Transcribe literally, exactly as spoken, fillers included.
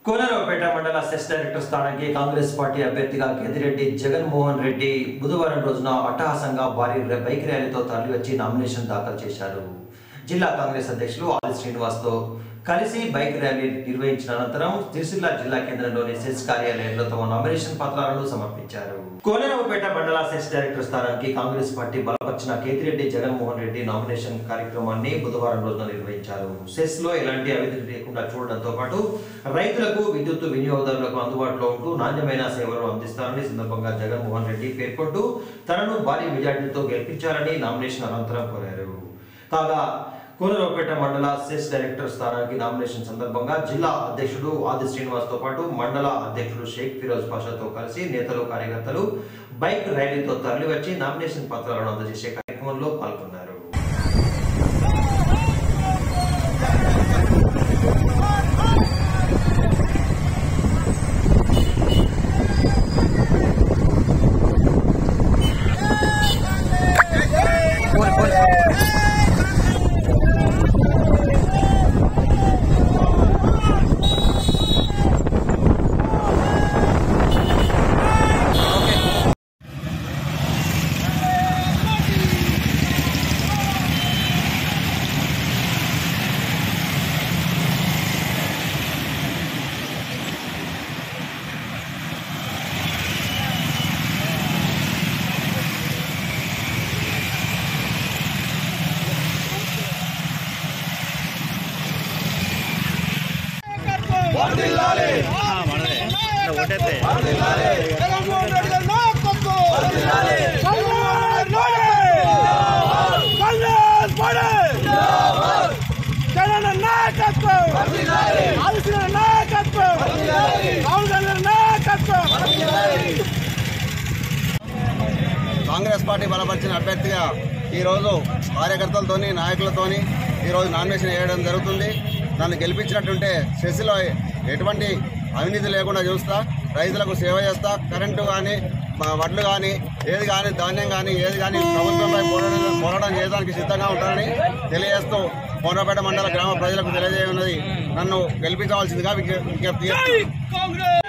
కోనరావుపేట మండల cess director స్థానానికి Congress party అభ్యర్థిగా గెదిరెడ్డి జగన్మోహన్ రెడ్డి బుధవారం రోజున అట్టహాసంగా భారీ బైక్ ర్యాలీతో తరలివచ్చి నామినేషన్ దాఖలు చేశారు. జిల్లా కాంగ్రెస్ అధ్యక్షులు ఆది శ్రీనివాస్తో కలిసి బైక్ ర్యాలీ నిర్వహించిన అనంతరం సిరిసిల్ల జిల్లా కేంద్రంలోని సెస్ కార్యాలయంలో తమ నామినేషన్ పత్రాలను సమర్పించారు. కోనరావుపేట మండల సెస్ డైరెక్టర్ స్థానానికి కాంగ్రెస్ పార్టీ బలపరిచిన కేతిరెడ్డి జగన్మోహన్ రెడ్డి నామినేషన్ కార్యక్రమాన్ని బుధవారం రోజున నిర్వహించారు. సెస్ లో ఎలాంటి అవినీతి లేకుండా చూడడంతో పాటు రైతులకు, విద్యుత్ వినియోగదారులకు అందుబాటులో ఉంటూ నాణ్యమైన సేవలు అందిస్తారని సందర్భంగా జగన్మోహన్ రెడ్డి పేర్కొంటూ తనను భారీ మెజార్టీతో గెలిపించాలని నామినేషన్ అనంతరం కోరారు. కాగా కోనరావుపేట మండల సెస్ డైరెక్టర్ స్థానానికి నామినేషన్ సందర్భంగా జిల్లా అధ్యక్షుడు ఆది శ్రీనివాస్ తో పాటు మండల అధ్యక్షుడు షేక్ ఫిరోజ్ పాషాతో కలిసి నేతలు, కార్యకర్తలు బైక్ ర్యాలీతో తరలివచ్చి నామినేషన్ పత్రాలను అందజేసే కార్యక్రమంలో పాల్గొన్నారు. కాంగ్రెస్ పార్టీ బలపరిచిన అభ్యర్థిగా ఈరోజు కార్యకర్తలతోని, నాయకులతోని ఈరోజు నామినేషన్ వేయడం జరుగుతుంది. నన్ను గెలిపించినట్టుంటే సెస్లో ఎటువంటి అవినీతి లేకుండా చూస్తా, రైతులకు సేవ చేస్తా, కరెంటు కానీ, వడ్లు కానీ, ఏది కానీ, ధాన్యం కానీ, ఏది కానీ ప్రభుత్వంపై పోరాటం పోరాటం చేయడానికి సిద్ధంగా ఉంటానని తెలియజేస్తూ కోనరావుపేట మండల గ్రామ ప్రజలకు తెలియజేయనున్నది నన్ను గెలిపించవలసిందిగా విజ్ఞప్తి చేస్తున్నాను.